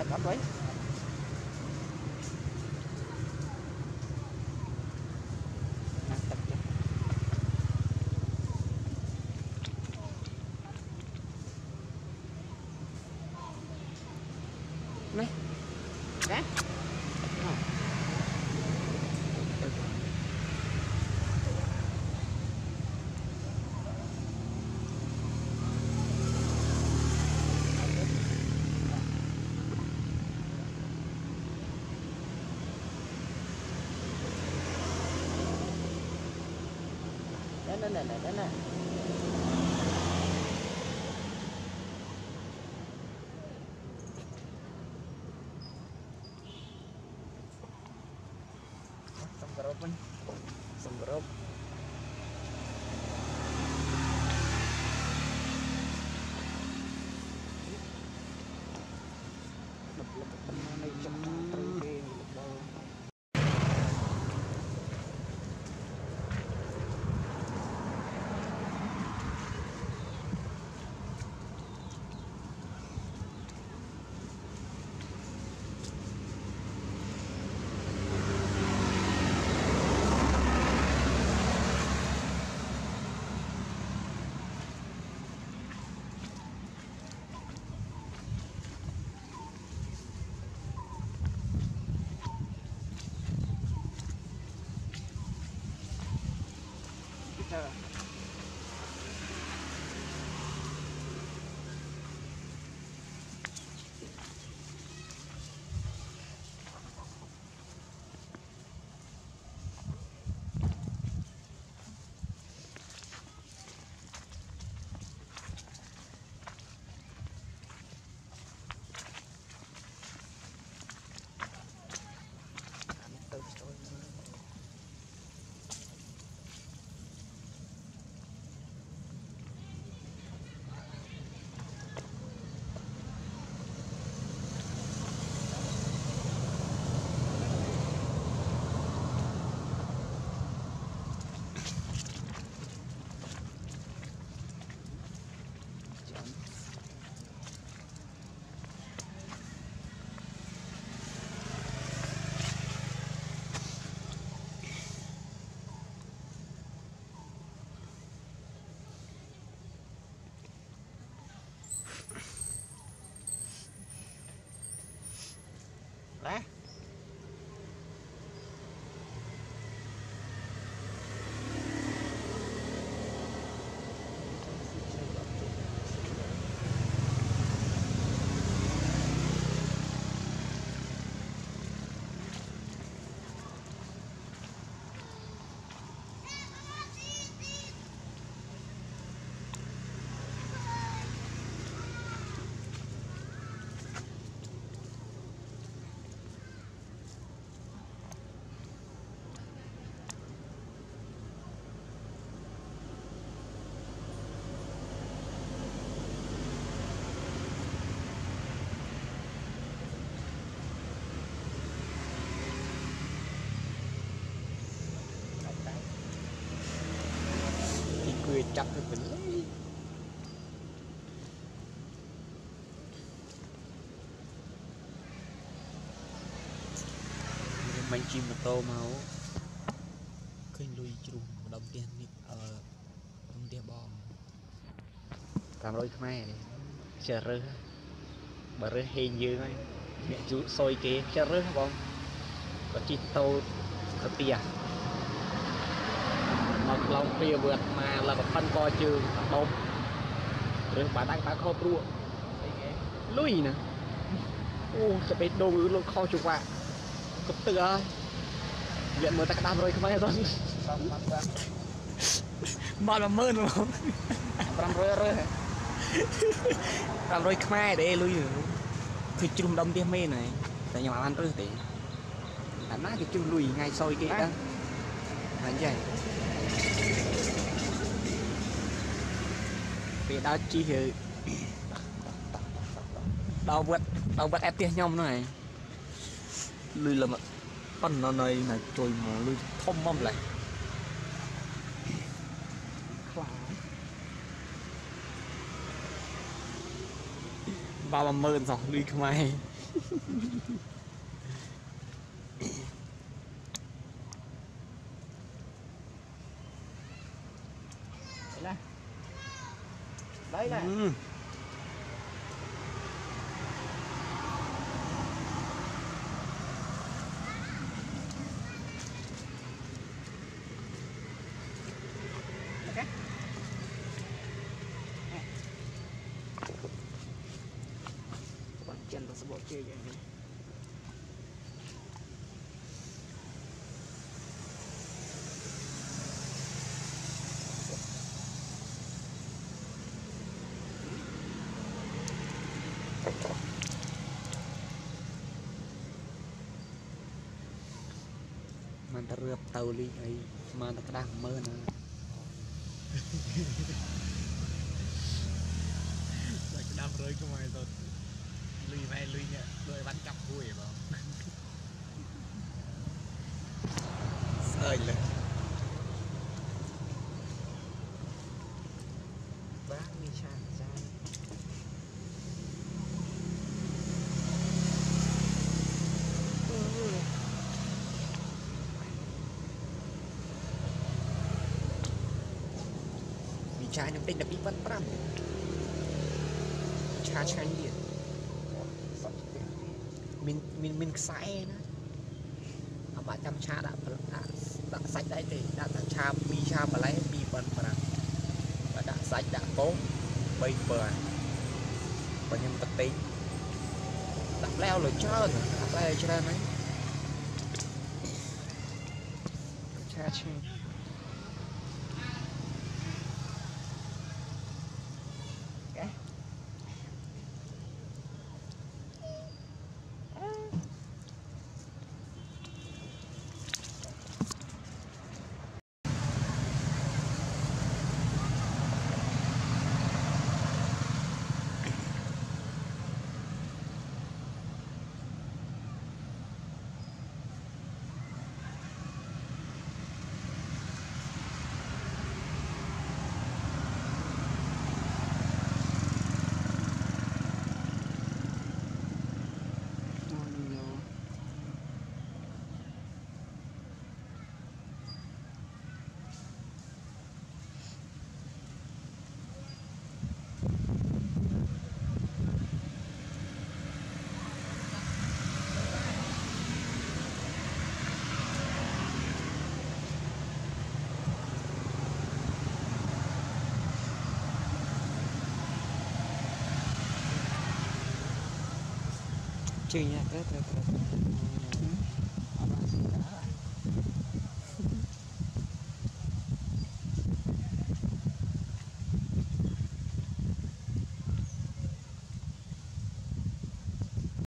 bắt đấy này đấy này Sumara đấy chặt được mình lấy mình chim mà tô máu khơi lui chùm đồng tiền đồng tiền bom làm đôi mai chờ rơ bà rơ hình như này mẹ chú sôi kế chờ rơ bom có chi tô thật tìa lòng phía vượt mà là một phân coi trường bông rồi bà đang bán kho rùa lùi nè sẽ bị đồ luôn kho chụp vạ cục tự ơi viện mới ta đam rồi không ai rồi mà mơn đúng không làm rồi không ai để lùi thì chung đông tiêm mê này tại nhà ăn rồi thì hắn cái chung lùi ngay soi kia đó là vậy vì đó chi thì đau vật ép tiền nhom này lùi là một phần nó này là trôi mà lùi thông mong lại ba mơn rồi lùi không ai Đấy này. Okay. Bạn chân ta sẽ bỏ chơi vậy này. Mình ta rượp tàu ly ấy mà ta đang mơ nữa. Lại cái đám rơi cái ngoài rồi. Lùi về lùi nhẹ, rồi bắn cặp vui vậy không? Sợi lên. Bác mi chàng ra. Chai nhắm tinh là bị vắt pram cha chai điện mình sai nó bạn chăm cha đã sạch đấy thì đã cha mi cha mà lấy bị vắt pram và đã sạch đã tốt bây bờ và nhân vật tính đã leo lời trơn đã leo cho nên ấy cha chai chơi nha,